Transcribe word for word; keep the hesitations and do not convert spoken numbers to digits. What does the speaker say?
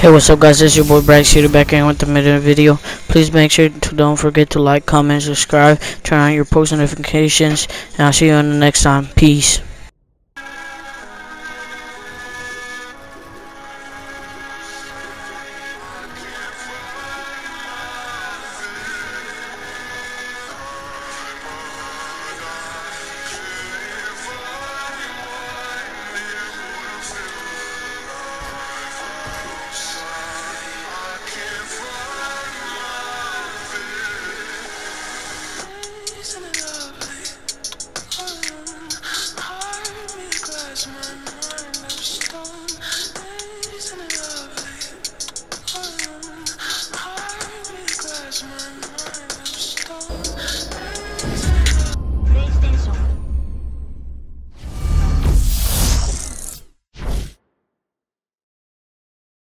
Hey, what's up guys, it's your boy Brax here back in with another video. Please make sure to don't forget to like, comment, subscribe, turn on your post notifications, and I'll see you on the next time. Peace.